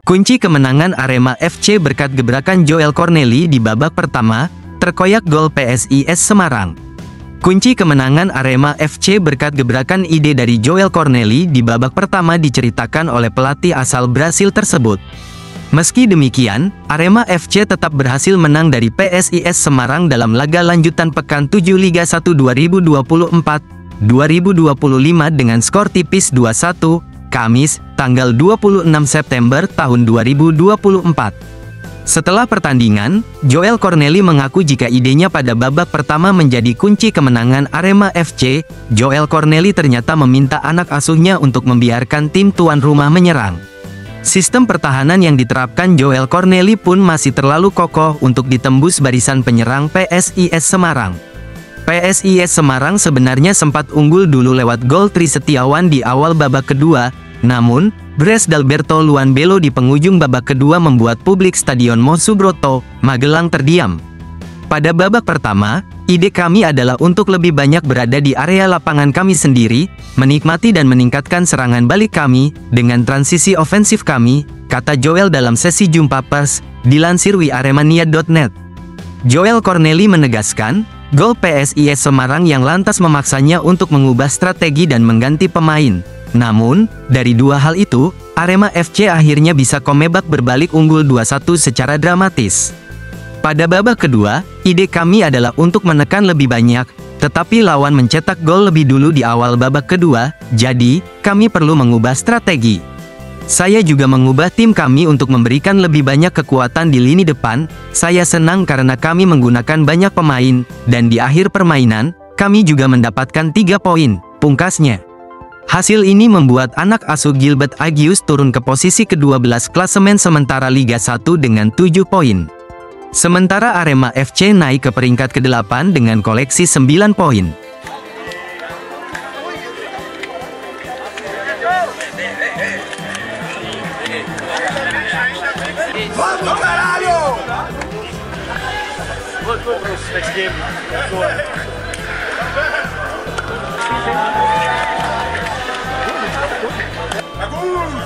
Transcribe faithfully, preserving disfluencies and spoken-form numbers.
Kunci kemenangan Arema F C berkat gebrakan Joel Cornely di babak pertama, terkoyak gol P S I S Semarang. Kunci kemenangan Arema F C berkat gebrakan ide dari Joel Cornely di babak pertama diceritakan oleh pelatih asal Brasil tersebut. Meski demikian, Arema F C tetap berhasil menang dari P S I S Semarang dalam laga lanjutan Pekan tujuh Liga satu dua ribu dua puluh empat dua ribu dua puluh lima dengan skor tipis dua satu, Kamis, tanggal dua puluh enam September tahun dua ribu dua puluh empat. Setelah pertandingan, Joel Cornely mengaku jika idenya pada babak pertama menjadi kunci kemenangan Arema F C. Joel Cornely ternyata meminta anak asuhnya untuk membiarkan tim tuan rumah menyerang. Sistem pertahanan yang diterapkan Joel Cornely pun masih terlalu kokoh untuk ditembus barisan penyerang P S I S Semarang. P S I S Semarang sebenarnya sempat unggul dulu lewat gol Tri Setiawan di awal babak kedua, namun, Bres Dalberto Luanbelo di penghujung babak kedua membuat publik Stadion Mo Subroto, Magelang terdiam. Pada babak pertama, ide kami adalah untuk lebih banyak berada di area lapangan kami sendiri, menikmati dan meningkatkan serangan balik kami, dengan transisi ofensif kami, kata Joel dalam sesi jumpa pers, dilansir wiaremania dot net. Joel Cornely menegaskan, gol P S I S Semarang yang lantas memaksanya untuk mengubah strategi dan mengganti pemain. Namun, dari dua hal itu, Arema F C akhirnya bisa comeback berbalik unggul dua satu secara dramatis. Pada babak kedua, ide kami adalah untuk menekan lebih banyak, tetapi lawan mencetak gol lebih dulu di awal babak kedua, jadi, kami perlu mengubah strategi. Saya juga mengubah tim kami untuk memberikan lebih banyak kekuatan di lini depan. Saya senang karena kami menggunakan banyak pemain, dan di akhir permainan, kami juga mendapatkan tiga poin, pungkasnya. Hasil ini membuat anak asuh Gilbert Agius turun ke posisi kedua belas klasemen sementara Liga satu dengan tujuh poin. Sementara Arema F C naik ke peringkat kedelapan dengan koleksi sembilan poin. Bagus!